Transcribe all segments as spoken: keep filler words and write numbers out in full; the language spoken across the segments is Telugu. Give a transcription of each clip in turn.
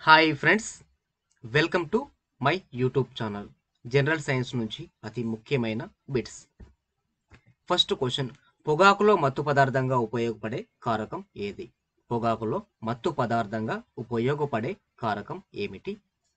Hi friends, welcome to my YouTube channel. General science నుంచి అతి ముఖ్యమైన బిట్స్. ఫస్ట్ క్వశ్చన్, పొగాకులో మత్తు పదార్థంగా ఉపయోగపడే కారకం ఏది? పొగాకులో మత్తు పదార్థంగా ఉపయోగపడే కారకం ఏమిటి?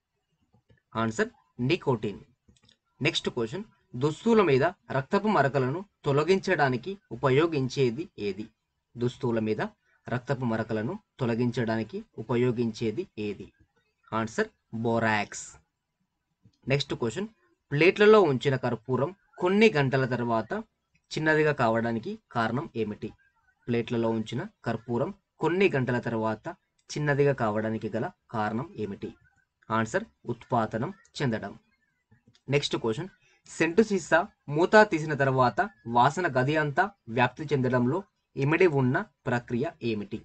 Answer nicotine. నెక్స్ట్ క్వశ్చన్, దుస్తుల మీద రక్తపు మరకలను తొలగించడానికి ఉపయోగించేది ఏది? దుస్తుల మీద రక్తపు మరకలను తొలగించడానికి ఉపయోగించేది ఏది? Answer borax. నెక్స్ట్ క్వశ్చన్, ప్లేట్లలో ఉంచిన కర్పూరం కొన్ని గంటల తర్వాత చిన్నదిగా కావడానికి కారణం ఏమిటి? ప్లేట్లలో ఉంచిన కర్పూరం కొన్ని గంటల తర్వాత చిన్నదిగా కావడానికి గల కారణం ఏమిటి? ఆన్సర్ ఉత్పాదనం చెందడం. నెక్స్ట్ క్వశ్చన్, సెంటు సీసా మూత తీసిన తర్వాత వాసన గది అంతా వ్యాప్తి చెందడంలో ఇమిడి ఉన్న ప్రక్రియ ఏమిటి?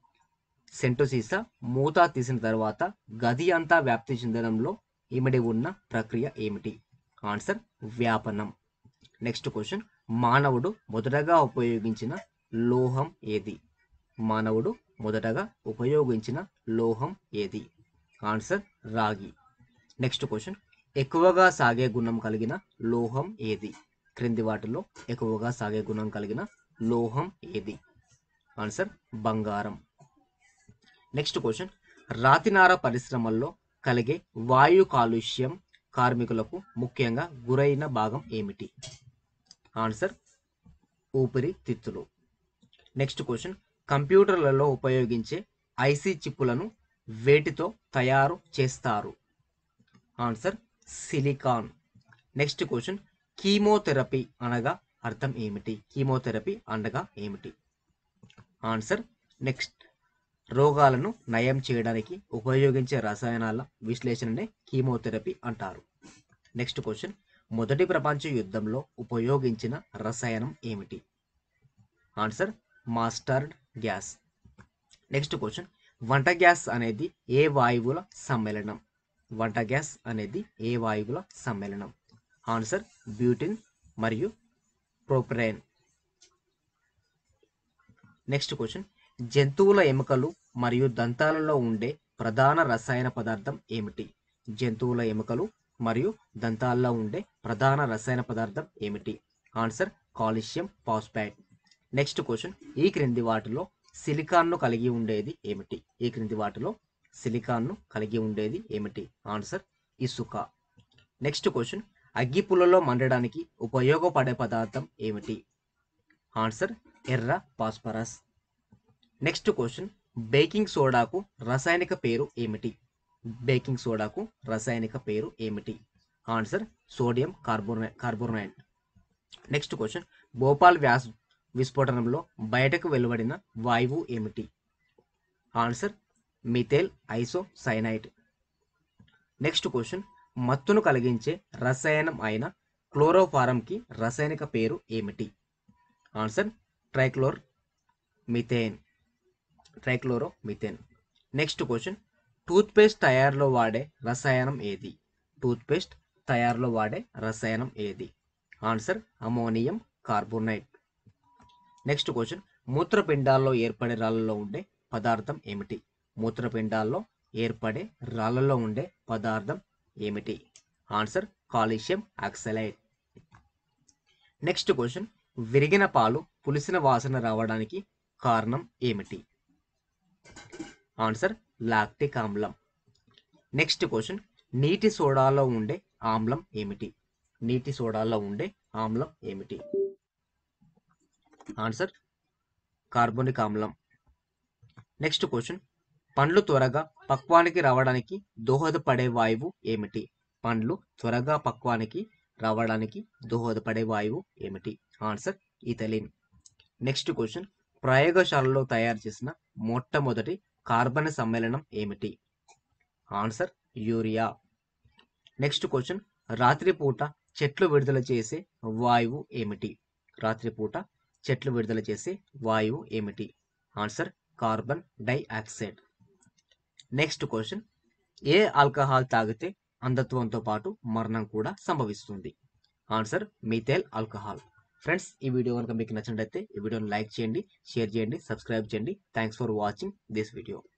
సెంటు సీసా మూత తీసిన తర్వాత గది అంతా వ్యాప్తి చెందడంలో ఇమిడి ఉన్న ప్రక్రియ ఏమిటి? ఆన్సర్ వ్యాపనం. నెక్స్ట్ క్వశ్చన్, మానవుడు మొదటగా ఉపయోగించిన లోహం ఏది? మానవుడు మొదటగా ఉపయోగించిన లోహం ఏది? ఆన్సర్ రాగి. నెక్స్ట్ క్వశ్చన్, ఎక్కువగా సాగే గుణం కలిగిన లోహం ఏది? క్రింది వాటిలో ఎక్కువగా సాగే గుణం కలిగిన లోహం ఏది? ఆన్సర్ బంగారం. నెక్స్ట్ క్వశ్చన్, రాతినార పరిశ్రమల్లో కలిగే వాయు కాలుష్యం కార్మికులకు ముఖ్యంగా గురైన భాగం ఏమిటి? ఆన్సర్ ఊపిరితిత్తులు. నెక్స్ట్ క్వశ్చన్, కంప్యూటర్లలో ఉపయోగించే ఐసీ చిప్పులను వేటితో తయారు చేస్తారు? Answer silicon. Next question, chemotherapy అనగా అర్థం ఏమిటి? కీమోథెరపీ అనగా ఏమిటి? ఆన్సర్ నెక్స్ట్ రోగాలను నయం చేయడానికి ఉపయోగించే రసాయనాల విశ్లేషణనే కీమోథెరపీ అంటారు. నెక్స్ట్ క్వశ్చన్, మొదటి ప్రపంచ యుద్ధంలో ఉపయోగించిన రసాయనం ఏమిటి? Answer mustard gas. Next question, వంట గ్యాస్ అనేది ఏ వాయువుల సమ్మేళనం? వంట గ్యాస్ అనేది ఏ వాయువుల సమ్మేళనం? ఆన్సర్ బ్యూటిన్ మరియు ప్రొపరేన్. నెక్స్ట్ క్వశ్చన్, జంతువుల ఎముకలు మరియు దంతాలలో ఉండే ప్రధాన రసాయన పదార్థం ఏమిటి? జంతువుల ఎముకలు మరియు దంతాల్లో ఉండే ప్రధాన రసాయన పదార్థం ఏమిటి? Answer calcium phosphate. Next question, ఈ క్రింది వాటిలో సిలికాన్ను కలిగి ఉండేది ఏమిటి? ఈ క్రింది వాటిలో సిలికాన్ను కలిగి ఉండేది ఏమిటి? ఆన్సర్ ఇసుక. నెక్స్ట్ క్వశ్చన్, అగ్గిపుల్లలో మండడానికి ఉపయోగపడే పదార్థం ఏమిటి? ఆన్సర్ ఎర్ర ఫాస్ఫరస్. నెక్స్ట్ క్వశ్చన్, బేకింగ్ సోడాకు రసాయనిక పేరు ఏమిటి? బేకింగ్ సోడాకు రసాయనిక పేరు ఏమిటి? Answer sodium carbon carbonate. Next question, Bhopal వ్యాస్ విస్ఫోటనంలో బయటకు వెలువడిన వాయువు ఏమిటి? Answer methyl isocyanide. Next question, మత్తును కలిగించే రసాయనం అయిన క్లోరోఫారంకి రసాయనిక పేరు ఏమిటి? Answer trichloro methane trichloro methane. Next question, toothpaste తయారులో వాడే రసాయనం ఏది? టూత్పేస్ట్ తయారులో వాడే రసాయనం ఏది? Answer ammonium carbonate. Next question, మూత్రపిండాల్లో ఏర్పడే రాళ్లలో ఉండే పదార్థం ఏమిటి? మూత్రపిండాల్లో ఏర్పడే రాళ్లలో ఉండే పదార్థం ఏమిటి? Answer calcium oxalate. Next question, విరిగిన పాలు పులిసిన వాసన రావడానికి కారణం ఏమిటి? ఆన్సర్ లాక్టిక్ ఆమ్లం. నెక్స్ట్ క్వశ్చన్, నీటి సోడాలో ఉండే ఆమ్లం ఏమిటి? నీటి సోడాలో ఉండే ఆమ్లం ఏమిటి? ఆన్సర్ కార్బోనిక్ ఆమ్లం. నెక్స్ట్ క్వశ్చన్, పండ్లు త్వరగా పక్వానికి రావడానికి దోహదపడే వాయువు ఏమిటి? పండ్లు త్వరగా పక్వానికి రావడానికి దోహదపడే వాయువు ఏమిటి? Answer ethylene. నెక్స్ట్ క్వశ్చన్, ప్రయోగశాలలో తయారు చేసిన మొట్టమొదటి కార్బన్ సమ్మేళనం ఏమిటి? Answer urea. నెక్స్ట్ క్వశ్చన్, రాత్రిపూట చెట్లు విడుదల చేసే వాయువు ఏమిటి? రాత్రిపూట చెట్లు విడుదల చేసే వాయువు ఏమిటి? Answer carbon dioxide. Next question, ఏ ఆల్కహాల్ తాగితే అంధత్వంతో పాటు మరణం కూడా సంభవిస్తుంది? Answer methyl alcohol. ఫ్రెండ్స్, ఈ వీడియో కనుక మీకు నచ్చినట్లయితే ఈ వీడియోని లైక్ చేయండి, షేర్ చేయండి, సబ్స్క్రైబ్ చేయండి. Thanks for watching this video.